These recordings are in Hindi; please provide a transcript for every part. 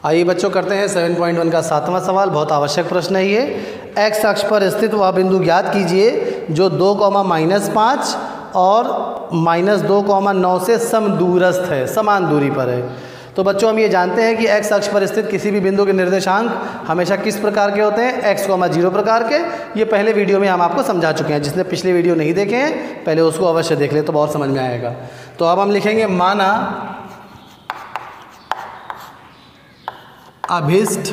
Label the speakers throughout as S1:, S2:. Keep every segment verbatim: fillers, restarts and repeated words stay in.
S1: आइए बच्चों करते हैं सात पॉइंट वन का सातवां सवाल। बहुत आवश्यक प्रश्न है ये। एक्स अक्ष पर स्थित वह बिंदु ज्ञात कीजिए जो दो कॉमा माइनस पाँच और माइनस दो कॉमा नौ से समदूरस्थ है, समान दूरी पर है। तो बच्चों हम ये जानते हैं कि एक्स अक्ष पर स्थित किसी भी बिंदु के निर्देशांक हमेशा किस प्रकार के होते हैं, एक्स कॉमा जीरो प्रकार के। ये पहले वीडियो में हम आपको समझा चुके हैं। जिसने पिछले वीडियो नहीं देखे हैं पहले उसको अवश्य देख ले तो बहुत समझ में आएगा। तो अब हम लिखेंगे माना अभिष्ट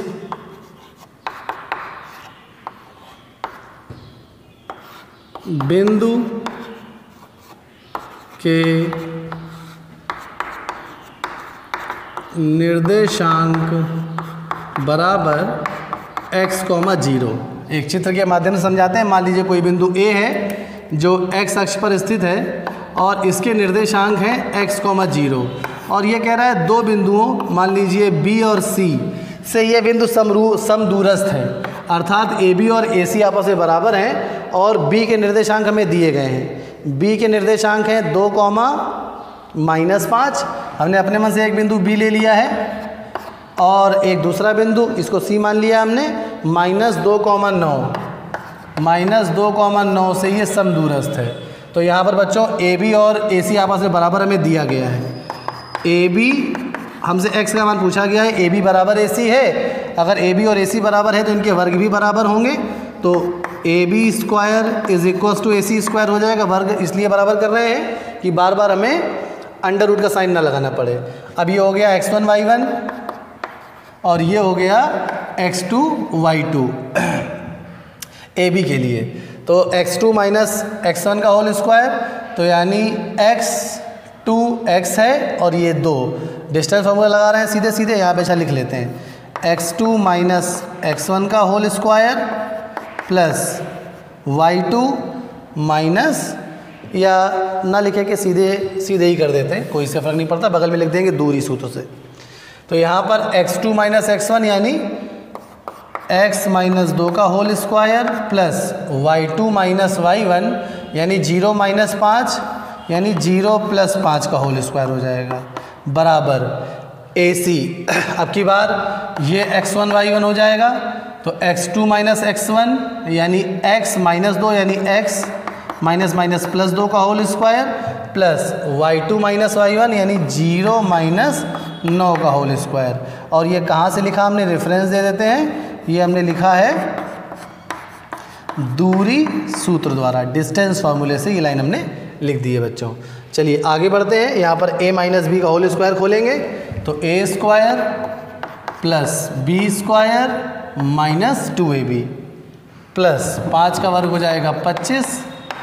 S1: बिंदु के निर्देशांक बराबर एक्स कॉमा जीरो। एक चित्र के माध्यम से समझाते हैं। मान लीजिए कोई बिंदु ए है जो एक्स अक्ष पर स्थित है और इसके निर्देशांक हैं एक्स कॉमा जीरो, और ये कह रहा है दो बिंदुओं मान लीजिए बी और सी से ये बिंदु समरू समदूरस्थ है, अर्थात ए बी और ए सी आपस में बराबर हैं और बी के निर्देशांक हमें दिए गए हैं। बी के निर्देशांक हैं दो कॉमा माइनस पाँच, हमने अपने मन से एक बिंदु बी ले लिया है, और एक दूसरा बिंदु इसको सी मान लिया हमने माइनस दो कॉमा नौ, माइनस दो कॉमा नौ से ये समदूरस्थ है। तो यहाँ पर बच्चों ए बी और ए सी आपस में बराबर हमें दिया गया है। ए बी हमसे x का मान पूछा गया है, ए बी बराबर ए सी है। अगर ए बी और ए सी बराबर है तो इनके वर्ग भी बराबर होंगे। तो A B square is equals to A C square हो जाएगा। वर्ग इसलिए बराबर कर रहे हैं कि बार बार हमें अंडर रूट का साइन ना लगाना पड़े। अब ये हो गया एक्स वन वाई वन और ये हो गया x two y two A B के लिए। तो x two minus x one का होल स्क्वायर, तो यानी एक्स टू एक्स है और ये दो। डिस्टेंस फॉर्मूला लगा रहे हैं सीधे सीधे, यहाँ पे अच्छा लिख लेते हैं x two minus x one का whole square plus y two minus, या ना लिखे के सीधे सीधे ही कर देते हैं, कोई से फर्क नहीं पड़ता, बगल में लिख देंगे दूरी सूत्र से। तो यहाँ पर x two minus x one यानी x माइनस दो का whole square plus y two minus y one यानी जीरो माइनस पाँच यानी जीरो प्लस पाँच का होल स्क्वायर हो जाएगा बराबर ए सी। अब की बार ये एक्स वन वाई वन हो जाएगा, तो x two minus x one यानी x माइनस दो यानी x माइनस माइनस प्लस दो का whole square plus y two minus y one यानी जीरो माइनस नौ का होल स्क्वायर। और ये कहाँ से लिखा हमने, रेफरेंस दे देते हैं। ये हमने लिखा है दूरी सूत्र द्वारा, डिस्टेंस फार्मूले से ये लाइन हमने लिख दी है बच्चों। चलिए आगे बढ़ते हैं। यहाँ पर a माइनस बी का होल स्क्वायर खोलेंगे तो a square plus B square minus two A B plus पाँच का वर्ग हो जाएगा पच्चीस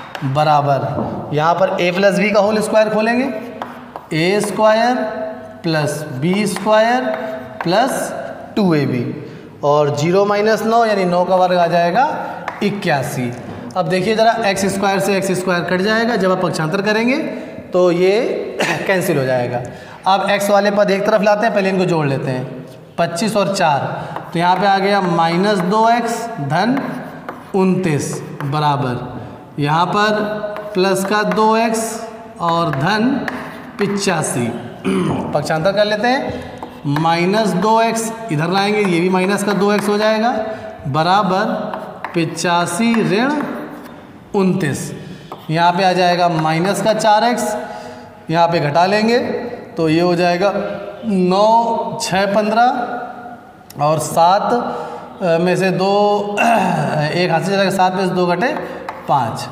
S1: बराबर, यहाँ पर a प्लस बी का होल स्क्वायर खोलेंगे a square plus B square plus two A B, और जीरो माइनस नौ यानी नौ का वर्ग आ जाएगा इक्यासी। अब देखिए ज़रा एक्स स्क्वायर से एक्स स्क्वायर कट जाएगा, जब आप पक्षांतर करेंगे तो ये कैंसिल हो जाएगा। अब एक्स वाले पद एक तरफ लाते हैं, पहले इनको जोड़ लेते हैं, पच्चीस और चार, तो यहाँ पे आ गया माइनस दो एक्स धन उनतीस बराबर, यहाँ पर प्लस का दो एक्स और धन पिचासी। पक्षांतर कर लेते हैं, माइनस दो एक्स इधर लाएंगे, ये भी माइनस का दो एक्स हो जाएगा बराबर पिचासी ऋण उनतीस। यहाँ पे आ जाएगा माइनस का चार एक्स, यहाँ पे घटा लेंगे तो ये हो जाएगा नौ छः पंद्रह और सात में से दो एक हाथ से जाएगा, सात में से दो घटे पाँच।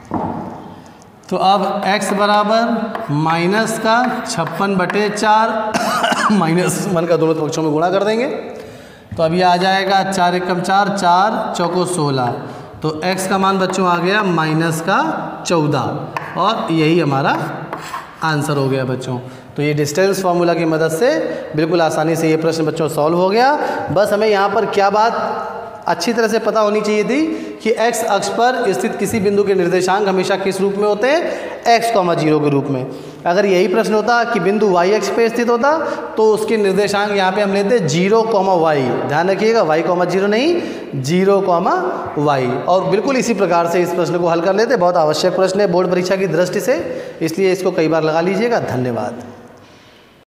S1: तो अब x बराबर माइनस का छप्पन बटे चार माइनस वन का दोनों पक्षों में गुणा कर देंगे, तो अब ये आ जाएगा चार एकम चार, चार चौको सोलह, तो x का मान बच्चों आ गया माइनस का चौदह, और यही हमारा आंसर हो गया बच्चों। तो ये डिस्टेंस फार्मूला की मदद से बिल्कुल आसानी से ये प्रश्न बच्चों सॉल्व हो गया। बस हमें यहाँ पर क्या बात अच्छी तरह से पता होनी चाहिए थी कि x अक्ष पर स्थित किसी बिंदु के निर्देशांक हमेशा किस रूप में होते हैं, x कॉमा जीरो के रूप में। अगर यही प्रश्न होता कि बिंदु y अक्ष पे स्थित होता तो उसके निर्देशांक यहाँ पे हम लेते जीरो कॉमा वाई, ध्यान रखिएगा y कॉमा जीरो नहीं, जीरो कॉमा वाई, और बिल्कुल इसी प्रकार से इस प्रश्न को हल कर लेते। बहुत आवश्यक प्रश्न है बोर्ड परीक्षा की दृष्टि से, इसलिए इसको कई बार लगा लीजिएगा। धन्यवाद।